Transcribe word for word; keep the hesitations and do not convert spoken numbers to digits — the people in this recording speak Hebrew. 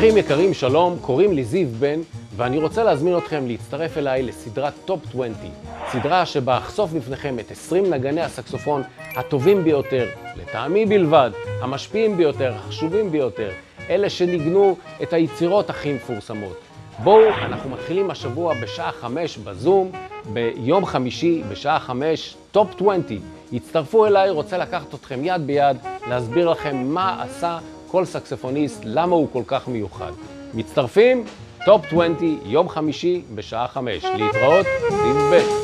אחים יקרים, שלום, קוראים לי זיו בן, ואני רוצה להזמין אתכם להצטרף אליי לסדרת טופ עשרים, סדרה שבה אחשוף בפניכם את עשרים נגני הסקסופון הטובים ביותר, לטעמי בלבד, המשפיעים ביותר, החשובים ביותר, אלה שניגנו את היצירות הכי מפורסמות. בואו, אנחנו מתחילים השבוע בשעה חמש בזום, ביום חמישי בשעה חמש, טופ עשרים. הצטרפו אליי, רוצה לקחת אתכם יד ביד, להסביר לכם מה עשה כל סקסופוניסט, למה הוא כל כך מיוחד. מצטרפים? טופ עשרים, יום חמישי בשעה חמש. להתראות, זיו בן.